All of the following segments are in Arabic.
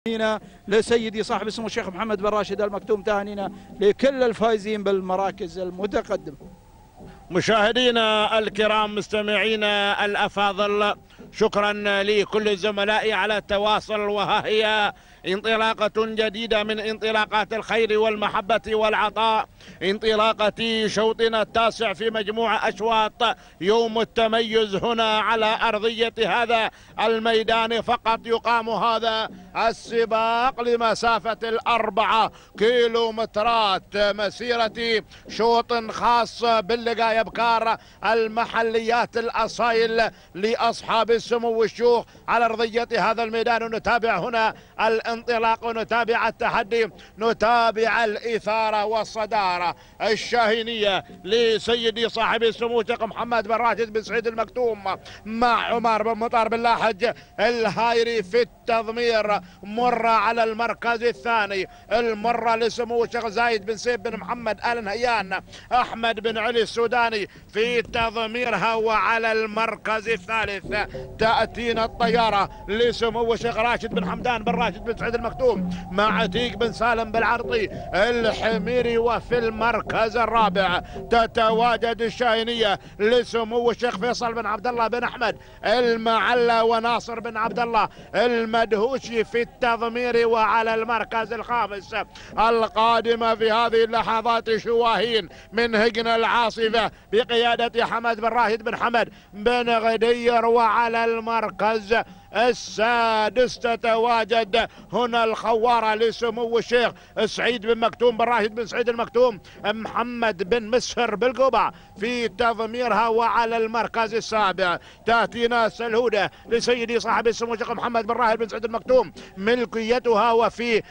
تهانينا لسيدي صاحب السمو الشيخ محمد بن راشد المكتوم، تهانينا لكل الفائزين بالمراكز المتقدمة. مشاهدينا الكرام، مستمعينا الأفاضل، شكرا لكل زملائي على التواصل، وها هي انطلاقة جديدة من انطلاقات الخير والمحبة والعطاء، انطلاقة شوطنا التاسع في مجموعة أشواط يوم التميز هنا على أرضية هذا الميدان. فقط يقام هذا السباق لمسافة 4 كيلومترات، مسيرة شوط خاص باللقاء أبكار المحليات الأصايل لأصحاب السمو والشيوخ على أرضية هذا الميدان. ونتابع هنا الانطلاق ونتابع التحدي، نتابع الإثارة والصدارة الشاهينية لسيدي صاحب السمو الشيخ محمد بن راشد بن سعيد المكتوم مع عمر بن مطر بن لاحج الهايري في التضمير. مرة على المركز الثاني، المرة لسمو الشيخ زايد بن سيف بن محمد آل نهيان أحمد بن علي السوداني في تضميرها. وعلى المركز الثالث تأتينا الطيارة لسمو الشيخ راشد بن حمدان بن راشد بن سعيد المكتوم مع عتيق بن سالم بالعرطي الحميري. وفي المركز الرابع تتواجد الشاهينية لسمو الشيخ فيصل بن عبد الله بن أحمد المعلى وناصر بن عبد الله المدهوشي في التضمير. وعلى المركز الخامس القادمة في هذه اللحظات شواهين من هجن العاصفة بقيادة حمد بن راشد بن حمد بن غدير. وعلى المركز السادس تتواجد هنا الخوارة لسمو الشيخ سعيد بن مكتوم بن راشد بن سعيد المكتوم محمد بن مسهر بالقبع في تضميرها. وعلى المركز السابع تأتينا سلهودة لسيدي صاحب السمو الشيخ محمد بن راشد بن سعيد المكتوم ملكيتها وفي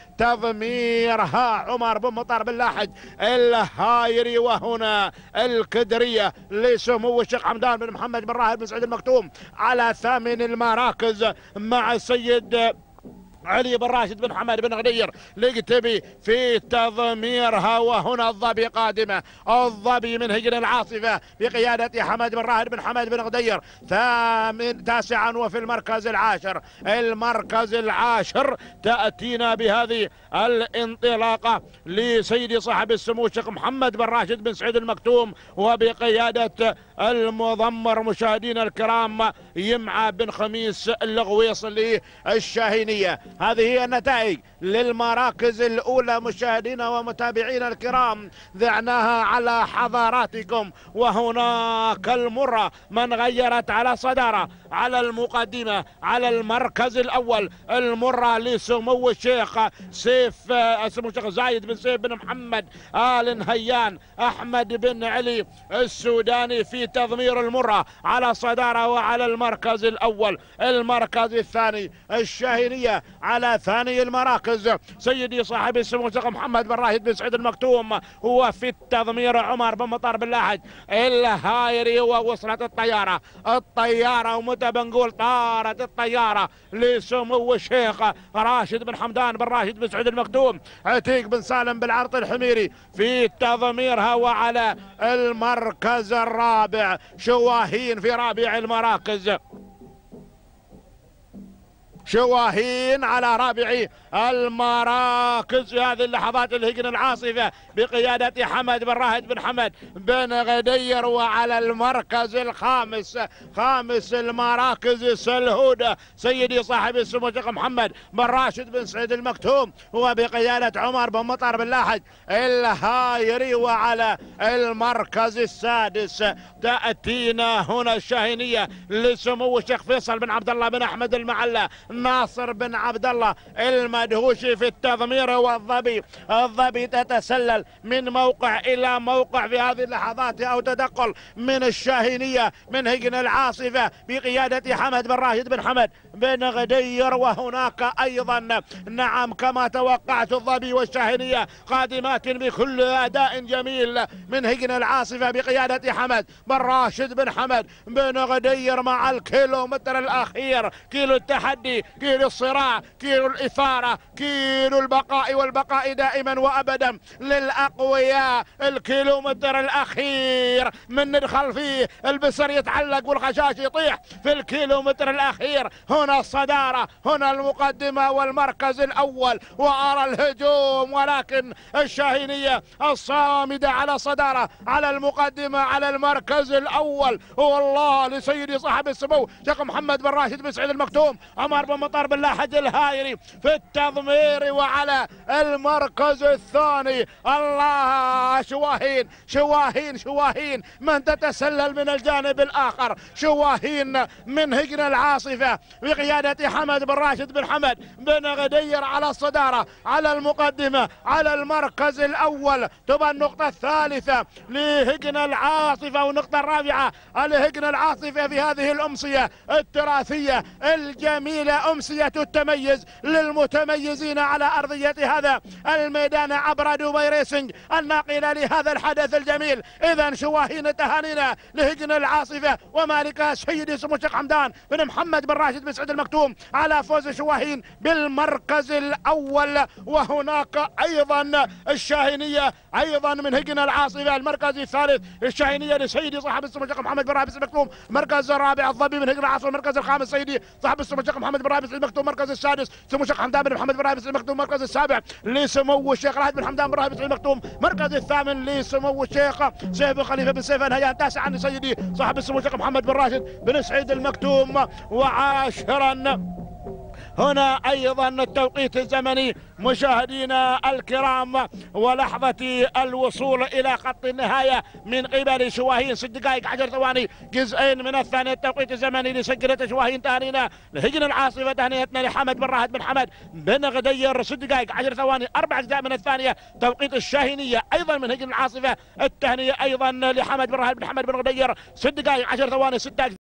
تضميرها عمر بن مطر بن لاحج الهايري. وهنا الكدرية لسمو الشيخ حمدان بن محمد بن راشد بن سعيد المكتوم على ثامن المراكز مع السيد علي بن راشد بن حمد بن غدير لقتبي في تضميرها. وهنا الظبي قادمة، الظبي من هجن العاصفة بقيادة حمد بن راشد بن حمد بن غدير تاسعا. وفي المركز العاشر، المركز العاشر تأتينا بهذه الانطلاقة لسيدي صاحب السمو الشيخ محمد بن راشد بن سعيد المكتوم وبقيادة المضمر مشاهدينا الكرام يمعى بن خميس اللغويص للشاهينية. هذه هي النتائج للمراكز الأولى مشاهدينا ومتابعينا الكرام، ذعناها على حضاراتكم. وهناك المرة من غيرت على صدارة على المقدمة على المركز الأول، المرة لسمو الشيخ سمو الشيخ زايد بن سيف بن محمد آل نهيان أحمد بن علي السوداني في تضمير المرة على صدارة. وعلى المركز الأول، المركز الثاني الشاهينية على ثاني المراكز سيدي صاحب السمو الشيخ محمد بن راشد بن سعيد المكتوم. هو في التضمير عمر بن مطر بن لاحج الهايري. ووصلت الطيارة ومتى بنقول طارت الطيارة لسمو الشيخ راشد بن حمدان بن راشد بن سعيد المكتوم عتيق بن سالم بالعرط الحميري في تضميرها. وعلى المركز الرابع شواهين في رابع المراكز، شواهين على رابع المراكز في هذه اللحظات الهجن العاصفة بقيادة حمد بن راشد بن حمد بن غدير. وعلى المركز الخامس، خامس المراكز سلهودة سيدي صاحب السمو الشيخ محمد بن راشد بن سعيد المكتوم وبقيادة عمر بن مطر بن لاحج الهايري. وعلى المركز السادس تأتينا هنا الشاهينية لسمو الشيخ فيصل بن عبد الله بن أحمد المعلى ناصر بن عبد الله المدهوشي في التضمير. والظبي تتسلل من موقع إلى موقع في هذه اللحظات أو تدقل من الشاهينية من هجن العاصفة بقيادة حمد بن راشد بن حمد بن غدير. وهناك أيضا نعم كما توقعت الظبي والشاهينية قادمات بكل أداء جميل من هجن العاصفة بقيادة حمد بن راشد بن حمد بن غدير مع الكيلومتر الأخير، كيلو التحدي الثاني، كيلو الصراع، كيلو الإثارة، كيلو البقاء والبقاء دائما وأبدا للأقوياء. الكيلومتر الأخير من ندخل فيه البسر يتعلق والخشاش يطيح في الكيلومتر الأخير. هنا الصدارة، هنا المقدمة والمركز الأول، وأرى الهجوم، ولكن الشاهينية الصامدة على الصدارة، على المقدمة، على المركز الأول. والله لسيدي صاحب السمو شيخ محمد بن راشد بن سعيد المكتوم عمر بن مطر بن لاحج الهايري في التضمير. وعلى المركز الثاني الله شواهين شواهين شواهين من تتسلل من الجانب الآخر، شواهين من هجن العاصفة بقيادة حمد بن راشد بن حمد بن غدير على الصدارة، على المقدمة، على المركز الأول. تبقى النقطة الثالثة لهجن العاصفة، والنقطة الرابعة لهجن العاصفة في هذه الأمسية التراثية الجميلة، أمسية التميز للمتميزين على أرضية هذا الميدان عبر دبي ريسنج الناقلة لهذا الحدث الجميل. إذا شواهين تهانينا لهجن العاصفة ومالكها سيدي سمو الشيخ حمدان بن محمد بن راشد بن سعيد المكتوم على فوز شواهين بالمركز الأول. وهناك أيضا الشاهينية أيضا من هجن العاصفة المركز الثالث، الشاهينية لسيدي صاحب السمو الشيخ محمد بن راشد المكتوم. المركز الرابع الظبي من هجن العاصفة. المركز الخامس سيدي صاحب السمو الشيخ محمد بن راشد المكتوم. المركز السادس سمو الشيخ حمدان بن محمد بن راشد المكتوم. المركز السابع لسمو الشيخ راشد بن حمدان بن راشد المكتوم. المركز الثامن لسمو الشيخ سيف بن خليفة بن سيف الهيان. تاسعا لسيدي صاحب السمو الشيخ محمد بن راشد بن سعيد المكتوم. وعاشرا هنا أيضا التوقيت الزمني مشاهدينا الكرام، ولحظة الوصول إلى خط النهاية من قبل شواهين 6 دقائق 10 ثواني جزئين من الثانية. التوقيت الزمني لسجلة شواهين. تهانينا لهجن العاصفة، تهنئتنا لحمد بن راهد بن حمد بن غدير 6 دقائق 10 ثواني 4 أجزاء من الثانية. توقيت الشاهينية أيضا من هجن العاصفة، التهنئة أيضا لحمد بن راهد بن حمد بن غدير 6 دقائق 10 ثواني 6